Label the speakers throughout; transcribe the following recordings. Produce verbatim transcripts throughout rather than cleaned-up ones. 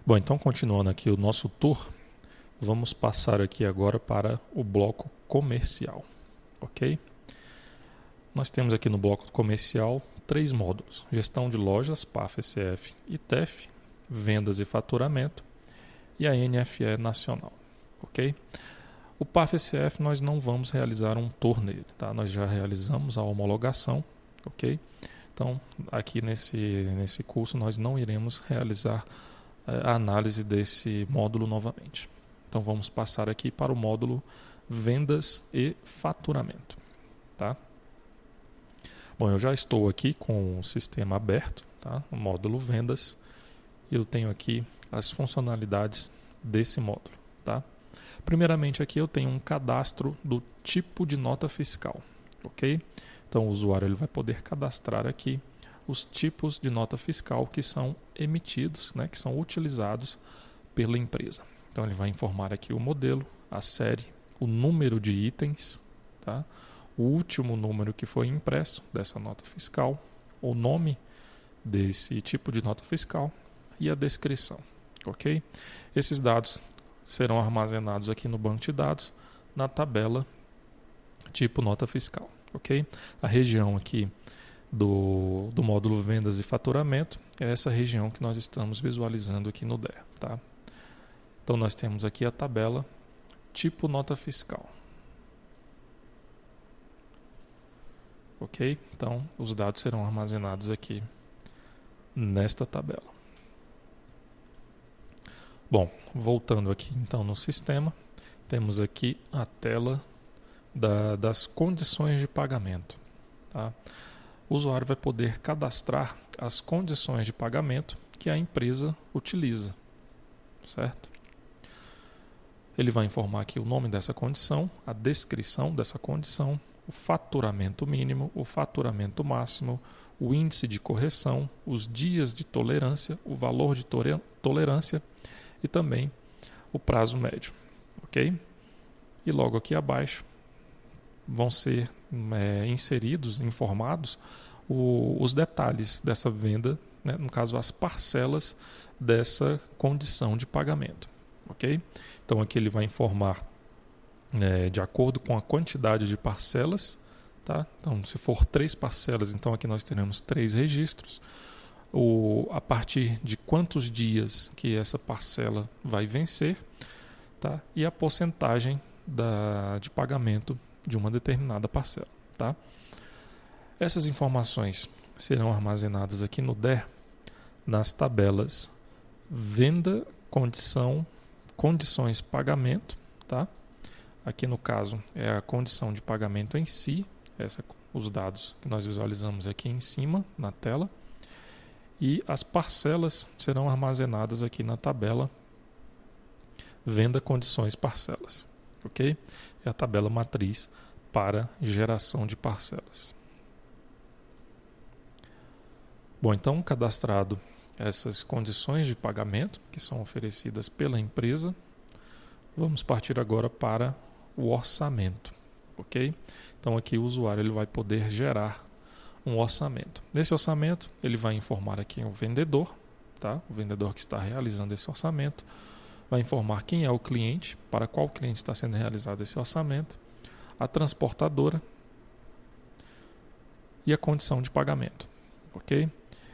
Speaker 1: Bom, então continuando aqui o nosso tour, vamos passar aqui agora para o bloco comercial, ok? Nós temos aqui no bloco comercial três módulos: gestão de lojas, P A F, S F e T E F, vendas e faturamento e a N F E nacional, ok? O P A F S F nós não vamos realizar um tour nele, tá? Nós já realizamos a homologação, ok? Então, aqui nesse, nesse curso nós não iremos realizar a análise desse módulo novamente. Então, vamos passar aqui para o módulo vendas e faturamento, tá? Bom, eu já estou aqui com o sistema aberto, tá? O módulo vendas, e eu tenho aqui as funcionalidades desse módulo, tá? Primeiramente aqui eu tenho um cadastro do tipo de nota fiscal, ok? Então o usuário ele vai poder cadastrar aqui os tipos de nota fiscal que são emitidos, né, que são utilizados pela empresa. Então ele vai informar aqui o modelo, a série, o número de itens, tá? O último número que foi impresso dessa nota fiscal, o nome desse tipo de nota fiscal e a descrição, ok? Esses dados serão armazenados aqui no banco de dados, na tabela tipo nota fiscal, ok? A região aqui do, do módulo vendas e faturamento é essa região que nós estamos visualizando aqui no D E R, tá? Então nós temos aqui a tabela tipo nota fiscal, ok? Então os dados serão armazenados aqui nesta tabela. Bom, voltando aqui então no sistema, temos aqui a tela da, das condições de pagamento, tá? O usuário vai poder cadastrar as condições de pagamento que a empresa utiliza, certo? Ele vai informar aqui o nome dessa condição, a descrição dessa condição, o faturamento mínimo, o faturamento máximo, o índice de correção, os dias de tolerância, o valor de tolerância e também o prazo médio, ok? E logo aqui abaixo vão ser é, inseridos, informados o, os detalhes dessa venda, né? No caso as parcelas dessa condição de pagamento, ok? Então aqui ele vai informar é, de acordo com a quantidade de parcelas, tá? Então se for três parcelas, então aqui nós teremos três registros. O, a partir de quantos dias que essa parcela vai vencer, tá? E a porcentagem da, de pagamento de uma determinada parcela, tá? Essas informações serão armazenadas aqui no D E R nas tabelas venda, condição, condições pagamento, tá? Aqui no caso é a condição de pagamento em si, essa, os dados que nós visualizamos aqui em cima na tela. E as parcelas serão armazenadas aqui na tabela venda, condições, parcelas, ok? É a tabela matriz para geração de parcelas. Bom, então cadastrado essas condições de pagamento que são oferecidas pela empresa, vamos partir agora para o orçamento, ok? Então aqui o usuário ele vai poder gerar um orçamento. Nesse orçamento, ele vai informar aqui o vendedor, tá? O vendedor que está realizando esse orçamento, vai informar quem é o cliente, para qual cliente está sendo realizado esse orçamento, a transportadora e a condição de pagamento, ok?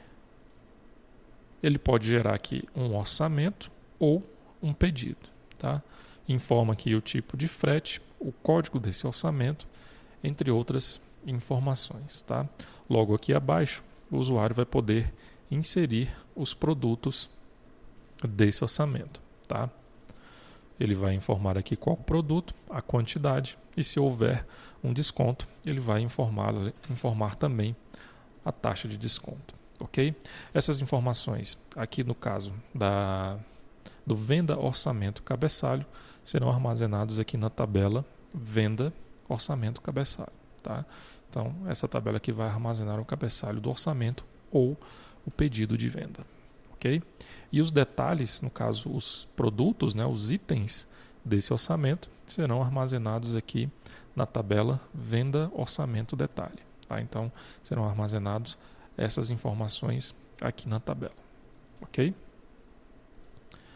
Speaker 1: Ele pode gerar aqui um orçamento ou um pedido, tá? Informa aqui o tipo de frete, o código desse orçamento, entre outras informações, tá? Logo aqui abaixo, o usuário vai poder inserir os produtos desse orçamento, tá? Ele vai informar aqui qual produto, a quantidade e se houver um desconto, ele vai informar, informar também a taxa de desconto, ok? Essas informações aqui no caso da, do venda orçamento cabeçalho serão armazenados aqui na tabela venda orçamento cabeçalho, tá? Então, essa tabela aqui vai armazenar o cabeçalho do orçamento ou o pedido de venda, ok? E os detalhes, no caso, os produtos, né, os itens desse orçamento, serão armazenados aqui na tabela venda, orçamento, detalhe, tá? Então, serão armazenados essas informações aqui na tabela, ok?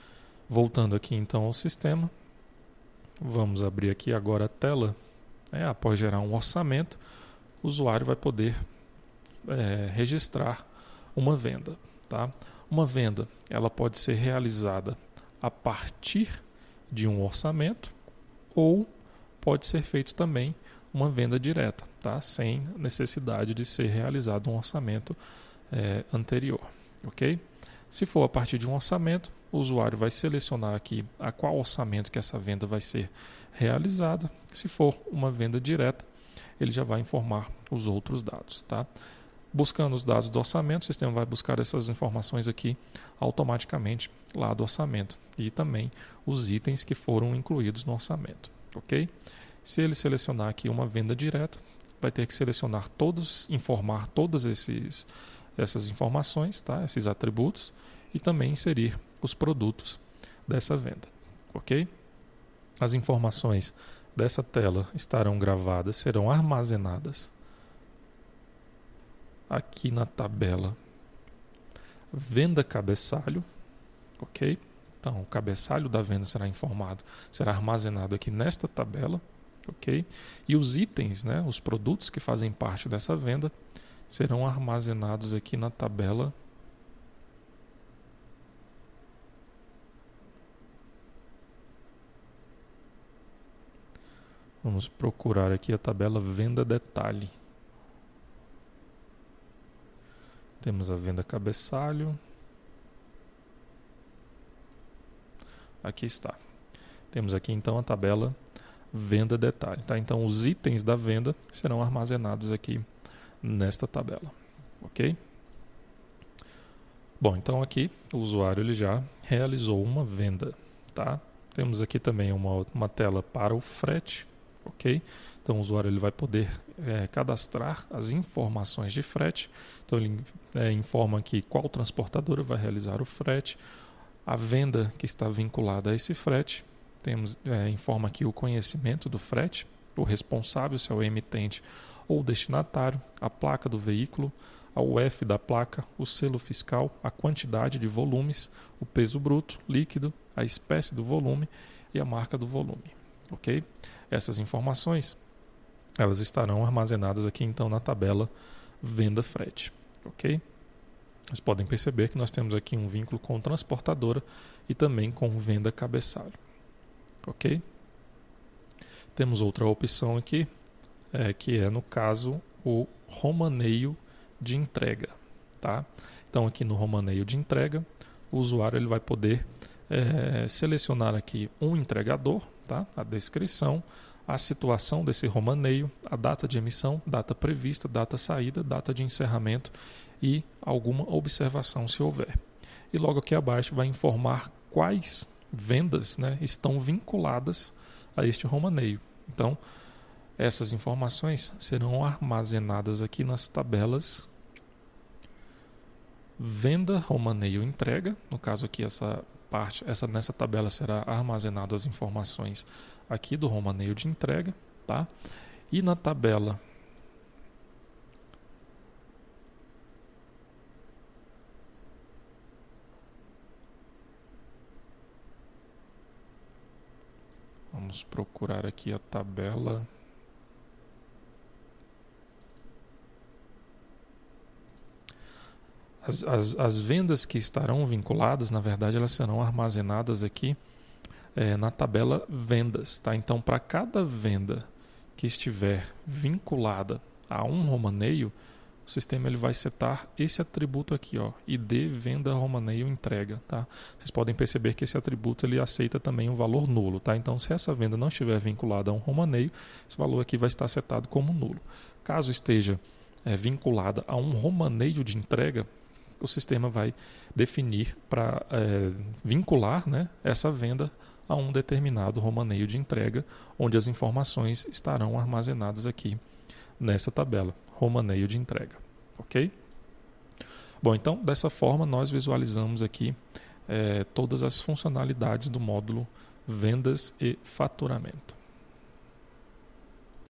Speaker 1: Voltando aqui então ao sistema, vamos abrir aqui agora a tela. É, após gerar um orçamento, o usuário vai poder é, registrar uma venda. Tá? Uma venda ela pode ser realizada a partir de um orçamento ou pode ser feito também uma venda direta, tá? Sem necessidade de ser realizado um orçamento é, anterior. Okay? Se for a partir de um orçamento, o usuário vai selecionar aqui a qual orçamento que essa venda vai ser realizada. Se for uma venda direta, ele já vai informar os outros dados. Tá? Buscando os dados do orçamento, o sistema vai buscar essas informações aqui automaticamente lá do orçamento e também os itens que foram incluídos no orçamento. Okay? Se ele selecionar aqui uma venda direta, vai ter que selecionar todos, informar todas esses, essas informações, tá? Esses atributos, e também inserir os produtos dessa venda. Ok? As informações dessa tela estarão gravadas, serão armazenadas aqui na tabela venda cabeçalho. Ok? Então, o cabeçalho da venda será informado, será armazenado aqui nesta tabela. Ok? E os itens, né, os produtos que fazem parte dessa venda, serão armazenados aqui na tabela Vamos procurar aqui a tabela venda detalhe. Temos a venda cabeçalho. Aqui está. Temos aqui então a tabela venda detalhe. Tá? Então os itens da venda serão armazenados aqui nesta tabela. Ok? Bom, então aqui o usuário ele já realizou uma venda. Tá? Temos aqui também uma, uma tela para o frete. Ok? Então o usuário ele vai poder é, cadastrar as informações de frete. Então ele é, informa aqui qual transportadora vai realizar o frete, a venda que está vinculada a esse frete. Temos, é, informa aqui o conhecimento do frete, o responsável, se é o emitente ou o destinatário, a placa do veículo, a U F da placa, o selo fiscal, a quantidade de volumes, o peso bruto, líquido, a espécie do volume e a marca do volume. Ok? Essas informações elas estarão armazenadas aqui então na tabela venda frete. Ok? Vocês podem perceber que nós temos aqui um vínculo com transportadora e também com venda cabeçalho. Ok? Temos outra opção aqui, é, que é no caso o romaneio de entrega. Tá? Então aqui no romaneio de entrega, o usuário ele vai poder é, selecionar aqui um entregador, tá? A descrição, a situação desse romaneio, a data de emissão, data prevista, data saída, data de encerramento e alguma observação se houver. E logo aqui abaixo vai informar quais vendas, né, estão vinculadas a este romaneio. Então, essas informações serão armazenadas aqui nas tabelas venda, romaneio, entrega. No caso aqui essa parte, essa nessa tabela será armazenado as informações aqui do romaneio de entrega, tá? E na tabela vamos procurar aqui a tabela As, as, as vendas que estarão vinculadas, na verdade, elas serão armazenadas aqui é, na tabela vendas. Tá? Então, para cada venda que estiver vinculada a um romaneio, o sistema ele vai setar esse atributo aqui, ó, I D venda romaneio entrega. Tá? Vocês podem perceber que esse atributo ele aceita também um valor nulo. Tá? Então, se essa venda não estiver vinculada a um romaneio, esse valor aqui vai estar setado como nulo. Caso esteja é, vinculada a um romaneio de entrega, o sistema vai definir para é, vincular, né, essa venda a um determinado romaneio de entrega, onde as informações estarão armazenadas aqui nessa tabela, romaneio de entrega. Ok? Bom, então, dessa forma, nós visualizamos aqui é, todas as funcionalidades do módulo vendas e faturamento.